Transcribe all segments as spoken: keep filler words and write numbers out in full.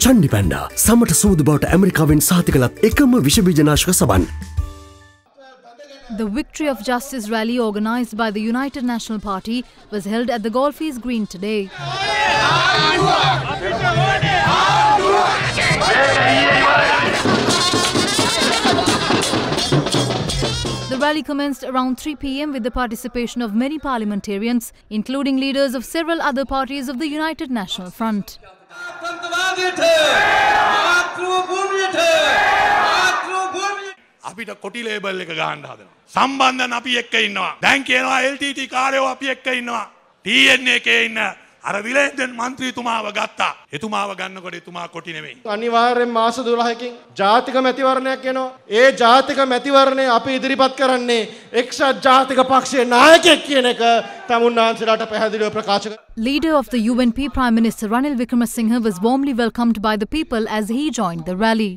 චණ්ඩි panda සමට සූදු බවට ඇමරිකාවෙන් සහතිකලත් එකම විෂබීජනාශක සබන්. The Victory of Justice rally organised by the United National Party was held at the Golfies Green today. The rally commenced around three p m with the participation of many parliamentarians, including leaders of several other parties of the United National Front. අපිට කොටි label එක ගන්න හදනවා. සම්බන්ධන අපි එක්ක ඉන්නවා. දැන් කියනවා L T T කාර්යෝ අපි එක්ක ඉන්නවා. T N A එකේ ඉන්න අර විලේන්දන් මන්ත්‍රීතුමාව ගත්තා. එතුමාව ගන්නකොට එතුමා කොටි නෙමෙයි. අනිවාර්යෙන් මාස දොළහකින් ජාතික මැතිවරණයක් එනවා. ඒ ජාතික මැතිවරණය අපි ඉදිරිපත් කරන්නේ එක්සත් ජාතික පක්ෂයේ නායකයෙක් කියන එක තමුන්නාන්සලාට පැහැදිලිව ප්‍රකාශ කරනවා. Leader of the U N P Prime Minister Ranil Wickremesinghe was warmly welcomed by the people as he joined the rally.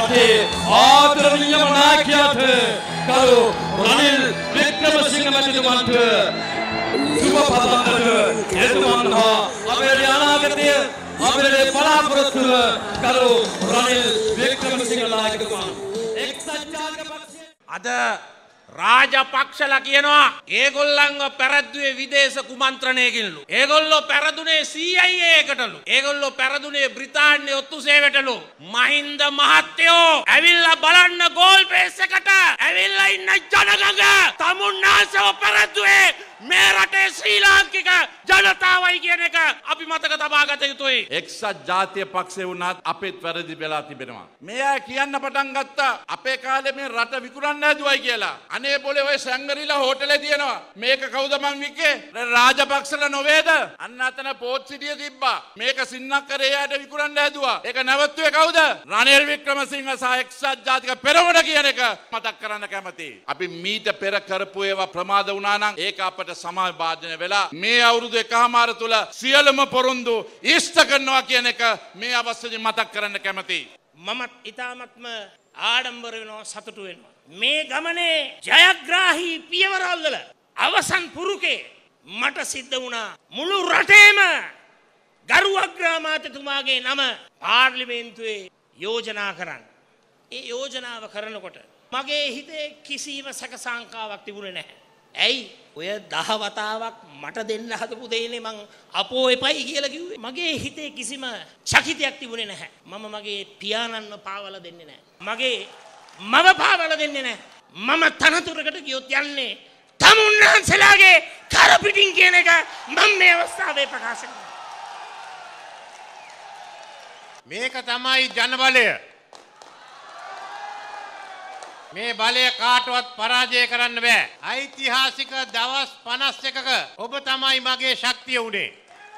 ada රාජපක්ෂලා කියනවා ඒගොල්ලන්ව පෙරද්දුවේ විදේශ කුමන්ත්‍රණයකින්ලු. ඒගොල්ලෝ පෙරදුනේ C I A එකටලු. ඒගොල්ලෝ පෙරදුනේ බ්‍රිතාන්‍ය ඔත්තු සේවයටලු. මහින්ද මහත්තයෝ ඇවිල්ලා බලන්න ගෝල් පේස් එකට. ඇවිල්ලා ඉන්න ජනගඟ තමුන්නාසව පෙරද්දුවේ මේ රටේ ශ්‍රී ලාංකික ජනතාවයි කියන එක අපි මතක තබා ගත යුතුයි. එක්සත් ජාතික පක්ෂේ වුණත් අපේත් වැරදි වෙලා තිබෙනවා. මෙයා කියන්න පටන් ගත්තා අපේ කාලේ මේ රට විකුණන්න හදුවයි කියලා. අනේ පොලේ ඔය සංගරිලා හෝටලේ තියෙනවා. මේක කවුද මං වික්කේ? රාජපක්ෂලා නොවේද? අන්න අතන පෝත් සිටිය තිබ්බා. මේක සින්නක්කරේයාට විකුණන්න හදුවා. ඒක නැවතුනේ කවුද? රනිල් වික්‍රමසිංහ සහ එක්සත් ජාතික පෙරමුණ කියන එක මතක් කරන්න කැමතියි. අපි මීට පෙර කරපු ඒවා ප්‍රමාද වුණා නම් ඒක අපට සමාජ භාජනය වෙලා මේ අවුරුදු එකමාර තුල සියලුම පොරොන්දු ඉෂ්ට කරනවා කියන එක මේ අවස්ථාවේ මතක් කරන්න කැමතියි. මමත් ඊ타මත්ම ආඩම්බර වෙනවා සතුටු වෙනවා. මේ ගමනේ ජයග්‍රාහී පියවරල් වල අවසන් පුරුකේ මට සිද්ධ වුණා මුළු රටේම ගරු අග්‍රාමාත්‍යතුමාගේ නම පාර්ලිමේන්තුවේ යෝජනා කරන්න. ඒ යෝජනාව කරනකොට මගේ හිතේ කිසිම සැකසංකාවක් තිබුණේ නැහැ. ඇයි ඔය දහ වතාවක් මට දෙන්න හදපු දෙයනේ මං අපෝ එපයි කියලා කිව්වේ. මගේ හිතේ කිසිම චකිතයක් තිබුණේ නැහැ. මම මගේ පියාණන්ව පාවලා දෙන්නේ නැහැ. මගේ මම පාවලා දෙන්නේ නැහැ. මම තනතුරකට ගියොත් යන්නේ තමුන්නාන්සලාගේ කර පිටින් කියන එක මම මේ අවස්ථාවේ ප්‍රකාශ කරනවා. මේක තමයි ජනබලය. මේ බලය කාටවත් පරාජය කරන්න බෑ. ඓතිහාසික දවස් පනස් එකක ඔබ තමයි මගේ ශක්තිය උනේ.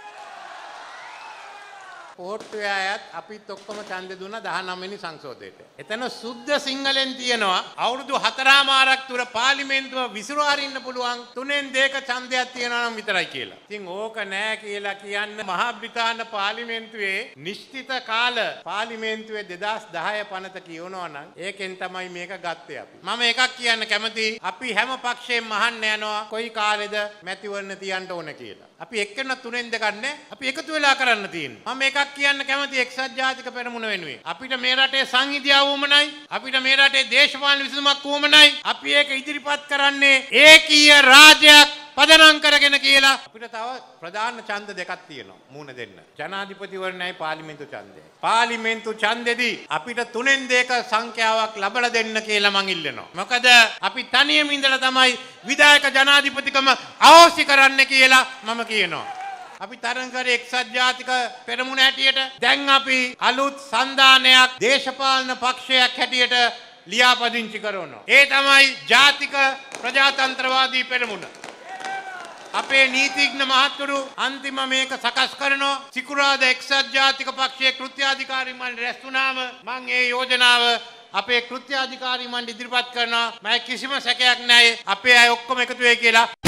පොට්ටුවේ අයත් අපිත් ඔක්කොම ඡන්දෙ දුන්නා දහනවය වෙනි සංසෝධයට. එතන සුද්ධ සිංහලෙන් තියෙනවා අවුරුදු හතරමාරක් තුර පාර්ලිමේන්තුව විසිර අරින්න පුළුවන් තුනෙන් දෙක ඡන්දයක් තියෙනවා නම් විතරයි කියලා. ඉතින් ඕක නෑ කියලා කියන්න මහා බ්‍රිතාන්‍ය පාර්ලිමේන්තුවේ නිශ්චිත කාල පාර්ලිමේන්තුවේ දෙදාස් දහය පනත කියවනවා නම් ඒකෙන් තමයි මේක ගත්තේ අපි. මම එකක් කියන්න කැමතියි අපි හැම පක්ෂයෙන්ම අහන්න යනවා කොයි කාලෙද මැතිවරණ තියන්න ඕන කියලා. අපි එක්කෙනා තුනෙන් දෙකක් නෑ අපි එකතු වෙලා කරන්න තියෙන්නේ. මම එකක් කියන්න කැමති එක්සත් ජාතික පෙරමුණ වෙනුවෙන් අපිට මේ රටේ සංහිඳියාව වුමනයි අපිට මේ රටේ දේශපාලන විසඳුමක් වුමනයි අපි ඒක ඉදිරිපත් කරන්නේ ඒකීය රාජ්‍යයක් පදනම් කරගෙන කියලා. අපිට තව ප්‍රධාන ඡන්ද දෙකක් තියෙනවා මූණ දෙන්න. ජනාධිපතිවරණයි පාර්ලිමේන්තු ඡන්දයයි. පාර්ලිමේන්තු ඡන්දෙදී අපිට තුනෙන් දෙක සංඛ්‍යාවක් ලබලා දෙන්න කියලා මං ඉල්ලනවා. මොකද අපි තනියම ඉඳලා තමයි විධායක ජනාධිපතිකම අවශ්‍ය කරන්න කියලා මම කියනවා. අපි තරඟ කරේ එක්සත් ජාතික පෙරමුණ හැටියට දැන් අපි අලුත් සංධානයක් දේශපාලන පක්ෂයක් හැටියට ලියාපදිංචි කරනවා. ඒ තමයි ජාතික ප්‍රජාතන්ත්‍රවාදී පෙරමුණ. අපේ නීතිඥ මහත්වරු අන්තිම මේක සකස් කරනවා. සිකුරාදා එක්සත් ජාතික පක්ෂයේ කෘත්‍යාධිකාරී මණ්ඩලය රැස් වුණාම මම ඒ යෝජනාව අපේ කෘත්‍යාධිකාරී මණ්ඩලය ඉදිරිපත් කරනවා. මම කිසිම සැකයක් නැහැ අපේ අය ඔක්කොම එකතු වෙයි කියලා.